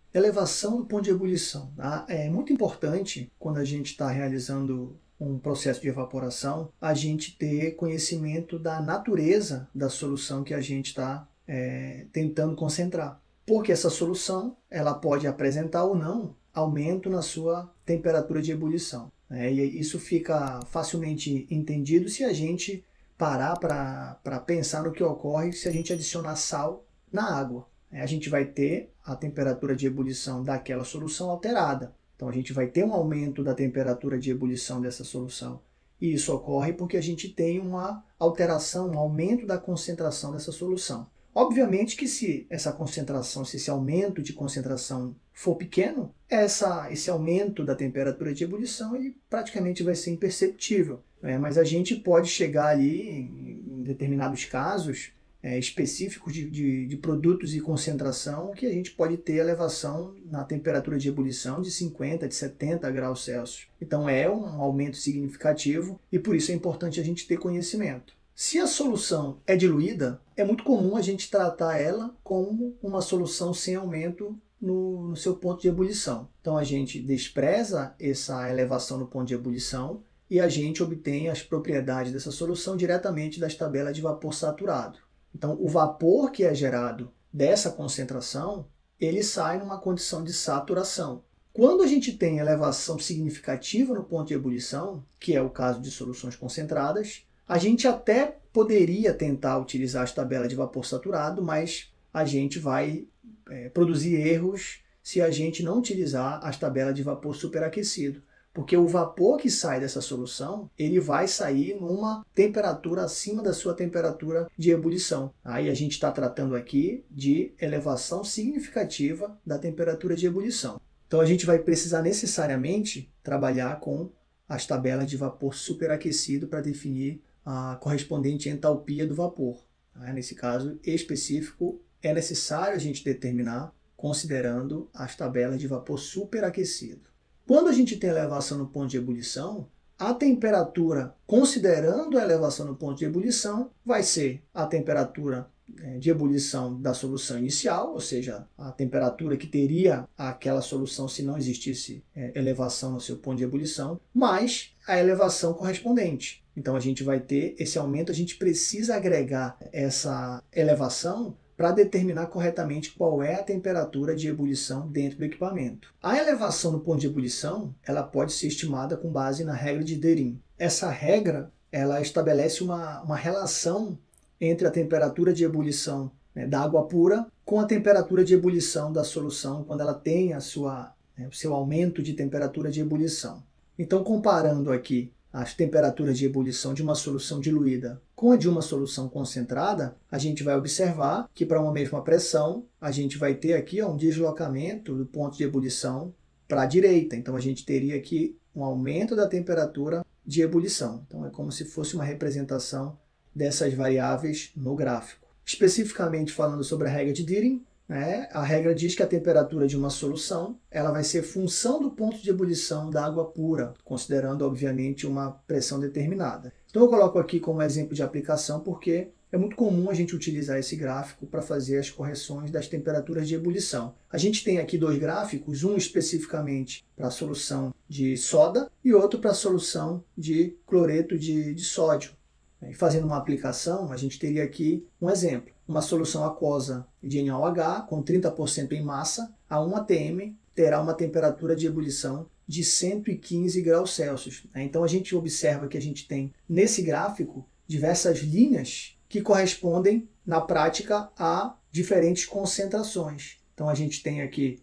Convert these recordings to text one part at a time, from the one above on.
Elevação do ponto de ebulição. Tá? É muito importante, quando a gente está realizando um processo de evaporação, a gente ter conhecimento da natureza da solução que a gente está tentando concentrar. Porque essa solução ela pode apresentar ou não aumento na sua temperatura de ebulição. E isso fica facilmente entendido se a gente parar para pensar no que ocorre se a gente adicionar sal na água. A gente vai ter a temperatura de ebulição daquela solução alterada. Então a gente vai ter um aumento da temperatura de ebulição dessa solução. E isso ocorre porque a gente tem uma alteração, um aumento da concentração dessa solução. Obviamente que se essa concentração, se esse aumento de concentração for pequeno, esse aumento da temperatura de ebulição ele praticamente vai ser imperceptível. Mas a gente pode chegar ali, em determinados casos, específicos de produtos e concentração, que a gente pode ter elevação na temperatura de ebulição de 50, de 70 graus Celsius. Então é um aumento significativo e por isso é importante a gente ter conhecimento. Se a solução é diluída, é muito comum a gente tratar ela como uma solução sem aumento no seu ponto de ebulição. Então a gente despreza essa elevação no ponto de ebulição e a gente obtém as propriedades dessa solução diretamente das tabelas de vapor saturado. Então, o vapor que é gerado dessa concentração, ele sai numa condição de saturação. Quando a gente tem elevação significativa no ponto de ebulição, que é o caso de soluções concentradas, a gente até poderia tentar utilizar as tabelas de vapor saturado, mas a gente vai produzir erros se a gente não utilizar as tabelas de vapor superaquecido. Porque o vapor que sai dessa solução, ele vai sair numa temperatura acima da sua temperatura de ebulição. Aí a gente está tratando aqui de elevação significativa da temperatura de ebulição. Então a gente vai precisar necessariamente trabalhar com as tabelas de vapor superaquecido para definir a correspondente entalpia do vapor. Nesse caso específico, é necessário a gente determinar considerando as tabelas de vapor superaquecido. Quando a gente tem elevação no ponto de ebulição, a temperatura, considerando a elevação no ponto de ebulição, vai ser a temperatura de ebulição da solução inicial, ou seja, a temperatura que teria aquela solução se não existisse elevação no seu ponto de ebulição, mais a elevação correspondente. Então a gente vai ter esse aumento, a gente precisa agregar essa elevação para determinar corretamente qual é a temperatura de ebulição dentro do equipamento. A elevação no ponto de ebulição ela pode ser estimada com base na regra de Derin. Essa regra ela estabelece uma relação entre a temperatura de ebulição da água pura com a temperatura de ebulição da solução quando ela tem o seu aumento de temperatura de ebulição. Então, comparando aqui as temperaturas de ebulição de uma solução diluída com a de uma solução concentrada, a gente vai observar que para uma mesma pressão, a gente vai ter aqui um deslocamento do ponto de ebulição para a direita. Então a gente teria aqui um aumento da temperatura de ebulição. Então é como se fosse uma representação dessas variáveis no gráfico. Especificamente falando sobre a regra de Deering, a regra diz que a temperatura de uma solução ela vai ser função do ponto de ebulição da água pura, considerando, obviamente, uma pressão determinada. Então eu coloco aqui como exemplo de aplicação porque é muito comum a gente utilizar esse gráfico para fazer as correções das temperaturas de ebulição. A gente tem aqui dois gráficos, um especificamente para a solução de soda e outro para a solução de cloreto de sódio. E fazendo uma aplicação, a gente teria aqui um exemplo. Uma solução aquosa de NaOH com 30% em massa, a 1 atm, terá uma temperatura de ebulição de 115 graus Celsius. Então a gente observa que a gente tem nesse gráfico diversas linhas que correspondem na prática a diferentes concentrações. Então a gente tem aqui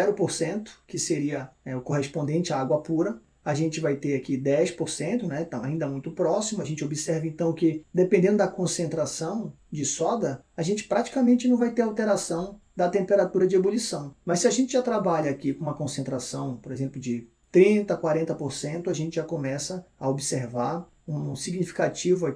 0%, que seria o correspondente à água pura. A gente vai ter aqui 10%, está ainda muito próximo. A gente observa então que, dependendo da concentração de soda, a gente praticamente não vai ter alteração da temperatura de ebulição. Mas se a gente já trabalha aqui com uma concentração, por exemplo, de 30%, 40%, a gente já começa a observar uma significativa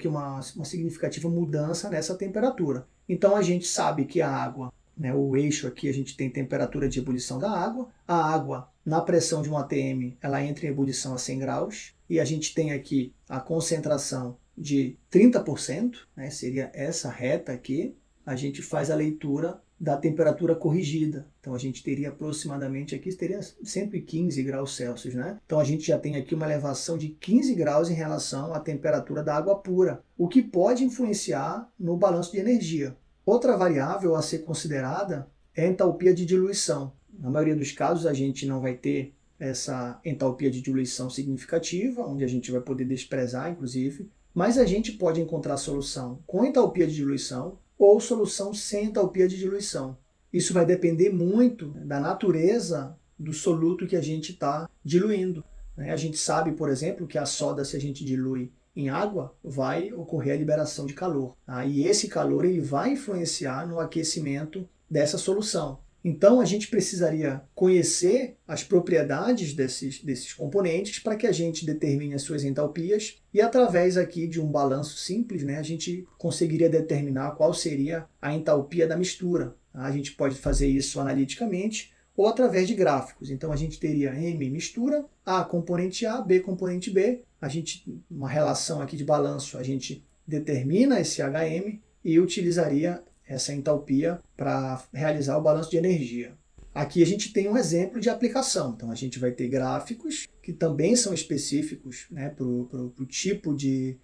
mudança nessa temperatura. Então a gente sabe que a água, o eixo aqui a gente tem temperatura de ebulição da água. A água, na pressão de 1 atm, ela entra em ebulição a 100 graus. E a gente tem aqui a concentração de 30%, seria essa reta aqui. a gente faz a leitura da temperatura corrigida. Então a gente teria aproximadamente aqui, teria 115 graus Celsius, né? Então a gente já tem aqui uma elevação de 15 graus em relação à temperatura da água pura, o que pode influenciar no balanço de energia. Outra variável a ser considerada é a entalpia de diluição. Na maioria dos casos a gente não vai ter essa entalpia de diluição significativa, onde a gente vai poder desprezar, inclusive, mas a gente pode encontrar solução com entalpia de diluição ou solução sem entalpia de diluição. Isso vai depender muito da natureza do soluto que a gente está diluindo. A gente sabe, por exemplo, que a soda, se a gente dilui em água, vai ocorrer a liberação de calor. E esse calor ele vai influenciar no aquecimento dessa solução. Então, a gente precisaria conhecer as propriedades desses componentes para que a gente determine as suas entalpias e, através aqui de um balanço simples, a gente conseguiria determinar qual seria a entalpia da mistura. A gente pode fazer isso analiticamente ou através de gráficos. Então, a gente teria M mistura, A componente A, B componente B. Uma relação aqui de balanço, a gente determina esse HM e utilizaria essa entalpia para realizar o balanço de energia. Aqui a gente tem um exemplo de aplicação. Então a gente vai ter gráficos que também são específicos para o tipo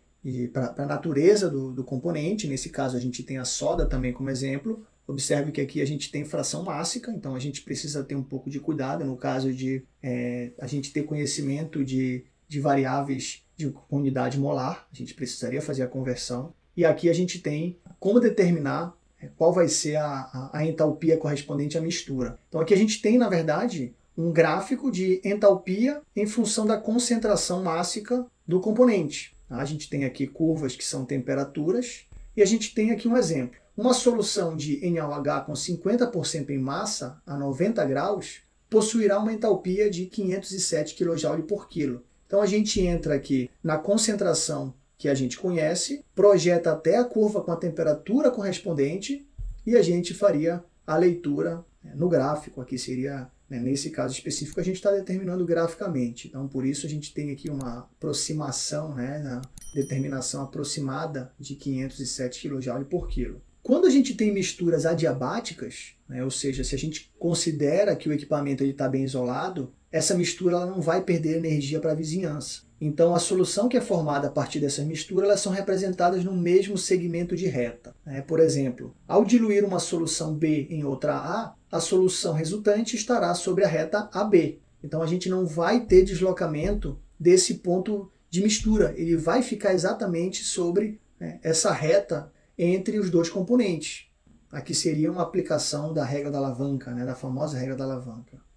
para a natureza do componente. Nesse caso a gente tem a soda também como exemplo. Observe que aqui a gente tem fração mássica, então a gente precisa ter um pouco de cuidado no caso de a gente ter conhecimento de variáveis de unidade molar. A gente precisaria fazer a conversão. E aqui a gente tem como determinar qual vai ser a entalpia correspondente à mistura. Então aqui a gente tem, na verdade, um gráfico de entalpia em função da concentração mássica do componente. A gente tem aqui curvas que são temperaturas e a gente tem aqui um exemplo. Uma solução de NaOH com 50% em massa a 90 graus possuirá uma entalpia de 507 kJ por quilo. Então a gente entra aqui na concentração que a gente conhece, projeta até a curva com a temperatura correspondente e a gente faria a leitura no gráfico. Aqui seria, nesse caso específico, a gente está determinando graficamente. Então, por isso a gente tem aqui uma aproximação, na determinação aproximada de 507 kJ por quilo. Quando a gente tem misturas adiabáticas, ou seja, se a gente considera que o equipamento está bem isolado, essa mistura ela não vai perder energia para a vizinhança. Então, a solução que é formada a partir dessa mistura, elas são representadas no mesmo segmento de reta. Por exemplo, ao diluir uma solução B em outra a solução resultante estará sobre a reta AB. Então, a gente não vai ter deslocamento desse ponto de mistura. Ele vai ficar exatamente sobre essa reta entre os dois componentes. Aqui seria uma aplicação da regra da alavanca, da famosa regra da alavanca.